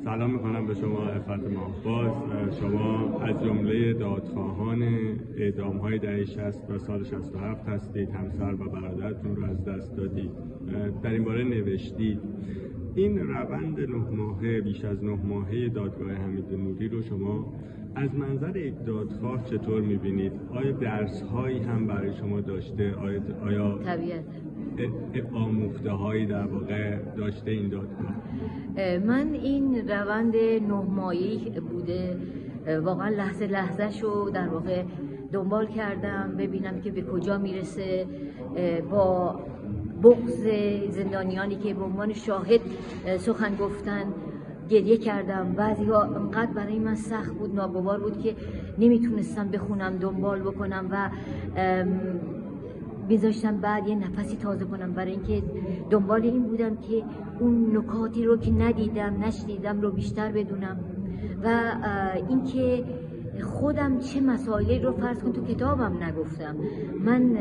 سلام میکنم به شما عفت ماهباز. شما از جمله دادخواهان اعدام‌های دهه 60 و سال 67 هستید. همسر و برادرتون رو از دست دادید. در این باره نوشتید این روند 9 ماهه، بیش از 9 ماهه دادگاه حمید نوری رو شما از منظر یک دادخواه چطور میبینید؟ آیا درس‌هایی هم برای شما داشته؟ آیا آموخته هایی در واقع داشته این دادگاه؟ من این روند 9 ماهه‌ای بوده، واقعا لحظه لحظه شو در واقع دنبال کردم ببینم که به کجا میرسه. با بغض زندانیانی که به عنوان شاهد سخن گفتن گریه کردم. بعضی ها انقدر برای من سخت بود، ناگوار بود که نمیتونستم بخونم، دنبال بکنم و میذاشتم بعد یه نفسی تازه کنم، برای اینکه دنبال این بودم که اون نکاتی رو که ندیدم نشنیدم رو بیشتر بدونم و اینکه خودم چه مسائلی رو فرض کن تو کتابم نگفتم. من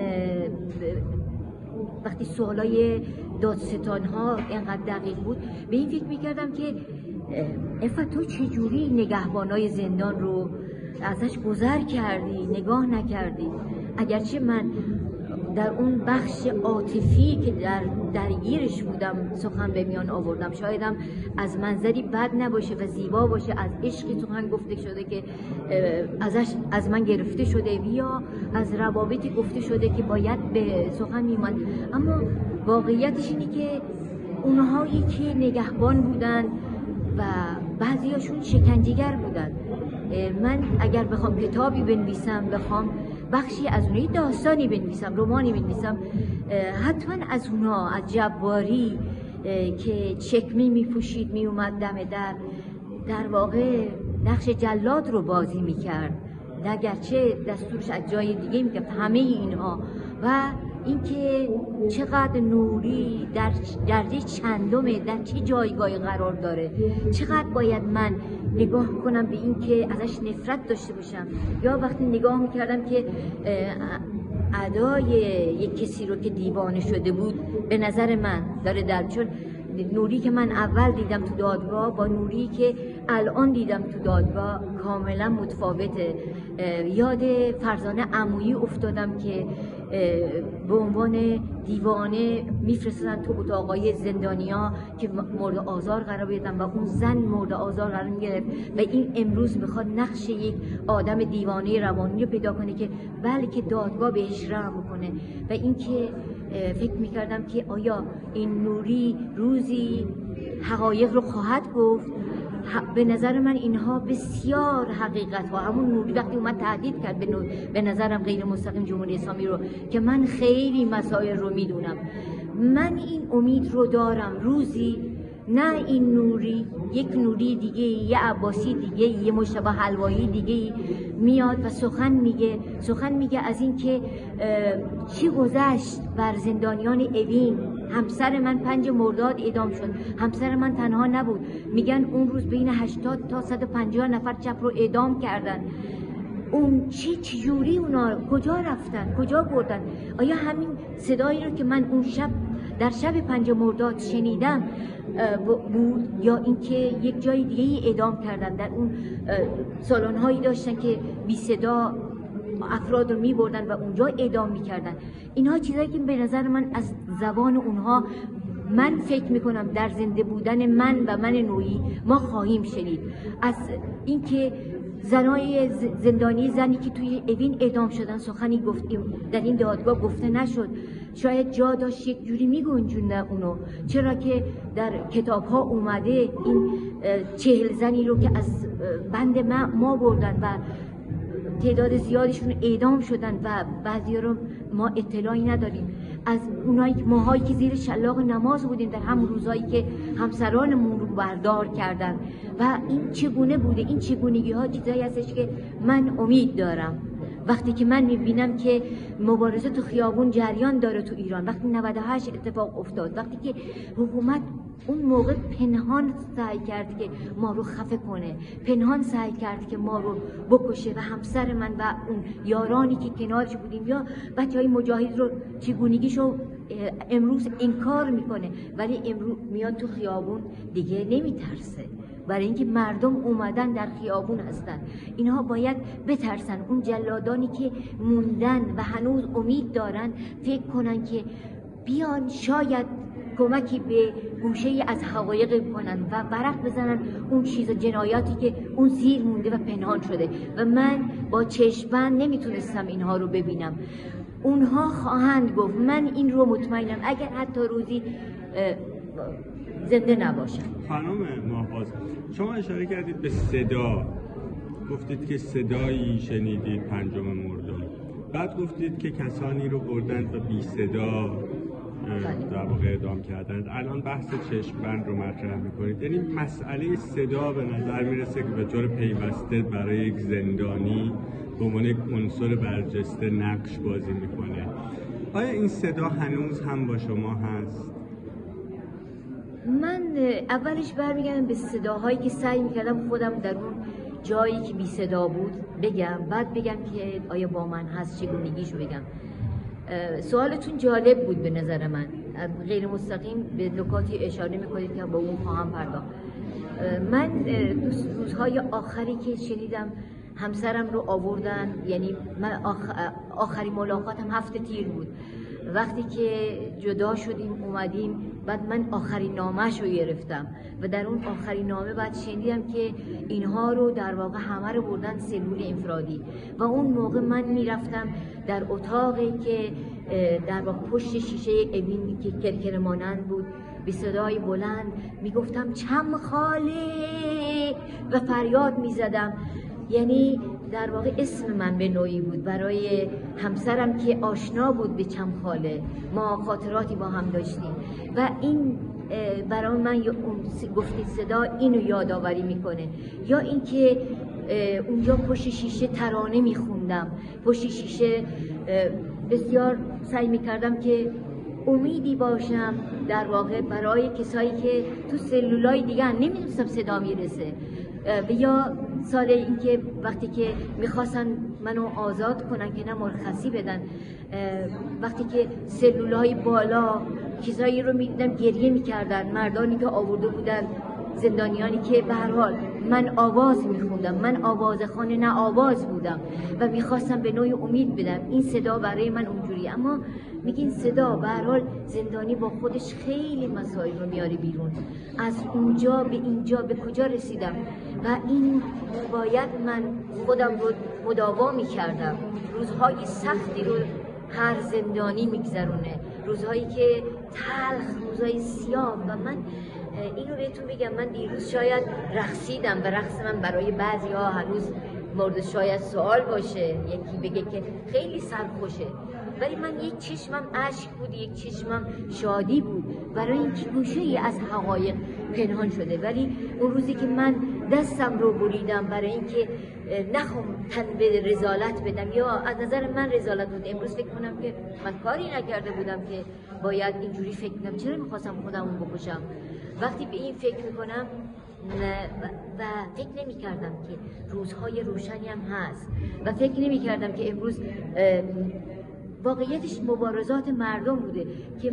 وقتی سوالای دادستان ها اینقدر دقیق بود به این فکر میکردم که عفت تو چجوری نگهبانای زندان رو ازش گذر کردی، نگاه نکردی؟ اگرچه من در اون بخش عاطفی که درگیرش بودم سخن به میان آوردم، شایدم از منظری بد نباشه و زیبا باشه، از عشقی سخن گفته شده که از من گرفته شده یا از روابطی گفته شده که باید به سخن میومد، اما واقعیتش اینه که اونهایی که نگهبان بودن و بعضیاشون شکنجهگر بودن. من اگر بخوام کتابی بنویسم، بخوام بخشی از اونها داستانی بنویسم، رمانی بنویسم، حتما از اونها، از جباری که چکمه میپوشید میومد دم در واقع نقش جلاد رو بازی میکرد، اگرچه دستورش از جای دیگه میکرد، همه اینها. و اینکه چقدر نوری در درجه چندمه، در چه جایگاهی قرار داره، چقدر باید من نگاه کنم به این که ازش نفرت داشته باشم، یا وقتی نگاه میکردم که ادای یک کسی رو که دیوانه شده بود به نظر من داره در، چون نوری که من اول دیدم تو دادگاه با نوری که الان دیدم تو دادگاه کاملا متفاوته. یاد فرزانه عمویی افتادم که به عنوان دیوانه میفرستن تو اتاقای زندانیا که مورد آزار قرار بدن و اون زن مورد آزار قرار میگرفت و این امروز میخواد نقش یک آدم دیوانه روانی رو پیدا کنه که بلکه دادگاه بهش رحم کنه. و اینکه فکر میکردم که آیا این نوری روزی حقایق رو خواهد گفت. به نظر من اینها بسیار حقیقت ها. همون نوری وقتی اومد تهدید کرد به نظرم غیر مستقیم جمهوری اسلامی رو که من خیلی مسائل رو میدونم، من این امید رو دارم روزی نه این نوری، یک نوری دیگه، یه عباسی دیگه، یه مجتبی حلوایی دیگه میاد و سخن میگه از این که چی گذشت بر زندانیان اوین. همسر من 5 مرداد اعدام شد، همسر من تنها نبود، میگن اون روز بین 80 تا 150 نفر چپ رو اعدام کردن. اون چجوری اونا کجا رفتن، کجا بردن؟ آیا همین صدایی رو که من اون شب در شب 5 مرداد شنیدم بود، یا اینکه یک جای دیگه ای اعدام کردن؟ در اون سالن هایی داشتن که بی صدا افراد رو می بردن و اونجا اعدام می کردن. اینها چیزایی که به نظر من از زبان اونها، من فکر میکنم در زنده بودن من و من نوعی ما خواهیم شنید. از اینکه زنای زندانی، زنی که توی اوین اعدام شدن سخنی گفتیم در این دادگاه گفته نشد، شاید جا داشت یک جوری میگنجوندن اونو، چرا که در کتاب ها اومده این 40 زنی رو که از بند ما بردن و تعداد زیادشون اعدام شدن و بعضی رو ما اطلاعی نداریم. از اونایی که ماهایی که زیر شلاق نماز بودیم در همون روزایی که همسرانمون رو بردار کردن و این چگونه بوده. این چگونگی ها چیزایی هستش که من امید دارم وقتی که من میبینم که مبارزه تو خیابون جریان داره تو ایران، وقتی 98 اتفاق افتاد، وقتی که حکومت اون موقع پنهان سعی کرد که ما رو خفه کنه، پنهان سعی کرد که ما رو بکشه و همسر من و اون یارانی که کنارش بودیم یا بچهای مجاهد رو چگونگیشو امروز انکار میکنه، ولی امروز میاد تو خیابون دیگه نمیترسه. برای اینکه مردم اومدن در خیابون هستن. اینها باید بترسن. اون جلادانی که موندن و هنوز امید دارن فکر کنن که بیان شاید کمکی به گوشه از حقایق کنن و برق بزنن اون چیز جنایاتی که اون زیر مونده و پنهان شده و من با چشم‌بند نمیتونستم اینها رو ببینم. اونها خواهند گفت، من این رو مطمئنم، اگر حتی روزی زنده نباشم. خانم ماهباز، شما اشاره کردید به صدا، گفتید که صدایی شنیدید 5 مرداد، بعد گفتید که کسانی رو بردند و بی صدا در واقع اعدام کردند. الان بحث چشم‌بند رو مطرح می‌کنید، یعنی مسئله صدا به نظر میرسه که به طور پیوسته برای یک زندانی به عنوان یک عنصر برجسته نقش بازی می‌کنه. آیا این صدا هنوز هم با شما هست؟ من اولش برمیگردم به صداهایی که سعی می‌کردم خودم در اون جایی که بی صدا بود بگم، بعد بگم که آیا با من هست، چگونگیشو بگم. سوالتون جالب بود به نظر من، غیر مستقیم به نکاتی اشاره میکنید که با اون خواهم پرداخت. من روزهای آخری که شنیدم همسرم رو آوردن، یعنی من آخرین ملاقاتم 7 تیر بود، وقتی که جدا شدیم اومدیم، بعد من آخرین نامه‌اش رو گرفتم و در اون آخرین نامه بعد شنیدم که اینها رو در واقع همه رو بردن سلول انفرادی و اون موقع من میرفتم در اتاقی که در واقع پشت شیشه اوین که کرکر مانند بود، به صدای بلند میگفتم چم خاله و فریاد میزدم. یعنی در واقع اسم من به نوعی بود برای همسرم که آشنا بود به چمخاله، ما خاطراتی با هم داشتیم و این برای من گفتی صدا اینو یادآوری میکنه. یا اینکه اونجا پشت شیشه ترانه میخوندم، پشت شیشه بسیار سعی میکردم که امیدی باشم در واقع برای کسایی که تو سلولای دیگه نمیدونستم صدا میرسه. و یا سال اینکه وقتی که میخواستن منو آزاد کنن که نه مرخصی بدن، وقتی که سلولای بالا چیزایی رو میدیدم گریه میکردن، مردانی که آورده بودن، زندانیانی که به هر حال من آواز میخوندم، من آوازخوان نه آواز بودم و میخواستم به نوعی امید بدم. این صدا برای من اونجوری، اما میگین صدا به هر حال زندانی با خودش خیلی مسائل رو میاره بیرون. از اونجا به اینجا به کجا رسیدم و این باید من خودم رو مداوا میکردم. روزهای سختی رو هر زندانی میگذرونه، روزهایی که تلخ، روزهای سیاه. و من اینو بهتون بگم، من دیروز شاید رقصیدم و رقص من برای بعضی ها هنوز مورد شاید سوال باشه، یکی بگه که خیلی سرخوشه، ولی من یک چشمم اشک بود، یک چشمم شادی بود برای اینکه گوشه‌ای از حقایق پنهان شده. ولی اون روزی که من دستم رو بریدم برای اینکه نخوام تن به رذالت بدم، یا از نظر من رذالت بود، امروز فکر کنم که من کاری نکرده بودم که باید اینجوری فکر کنم، چرا میخواستم خودمون بکشم. وقتی به این فکر میکنم و فکر نمی کردم که روزهای روشنی هم هست و فکر نمی کردم که امروز واقعیتش مبارزات مردم بوده که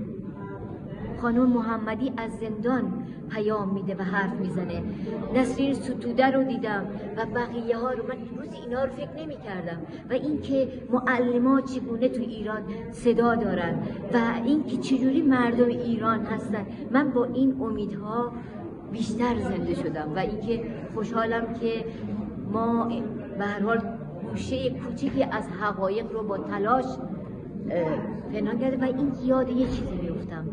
خانم محمدی از زندان پیام میده و حرف میزنه، نسرین ستوده رو دیدم و بقیه ها رو. من امروز اینا رو فکر نمی کردم و اینکه معلمات چگونه تو ایران صدا دارن و اینکه چجوری مردم ایران هستن، من با این امیدها بیشتر زنده شدم و اینکه خوشحالم که ما به هر حال گوشه کوچیکی از حقایق رو با تلاش پنهان کرده. و این یاد یه چیزی میفتم،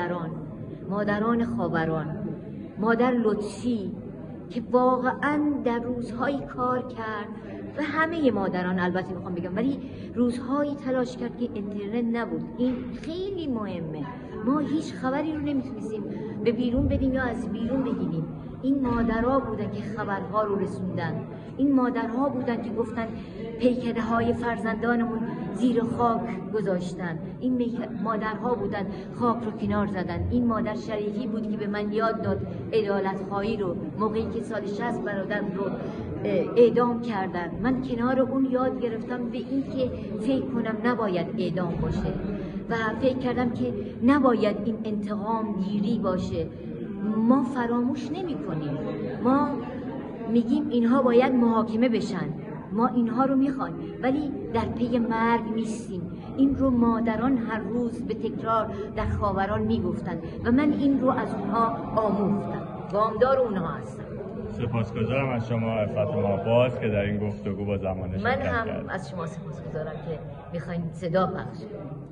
مادران خاوران، مادر لطفی که واقعا در روزهایی کار کرد و همه مادران البته میخوام بگم، ولی روزهایی تلاش کرد که اینترنت نبود. این خیلی مهمه، ما هیچ خبری رو نمیتونستیم به بیرون بدیم یا از بیرون بگیریم. این مادرها بودن که خبرها رو رسوندن، این مادرها بودن که گفتن پیکره های فرزندانمون زیر خاک گذاشتن، این مادرها بودن خاک رو کنار زدن. این مادر شریفی بود که به من یاد داد عدالت خواهی رو موقعی که سال 60 برادرم رو اعدام کردن. من کنار اون یاد گرفتم به این که فکر کنم نباید اعدام باشه و فکر کردم که نباید این انتقام گیری باشه. ما فراموش نمی کنیم. ما میگیم اینها باید محاکمه بشن، ما اینها رو میخوایم، ولی در پی مرگ نیستیم. این رو مادران هر روز به تکرار در خاوران میگفتند و من این رو از اونها آموختم، وامدار اونها هستم. سپاسگزارم از شما عفت ماباز که در این گفتگو با زمانه شرکت من هم کرد. از شما سپاسگزارم که میخواین صدا بخشید.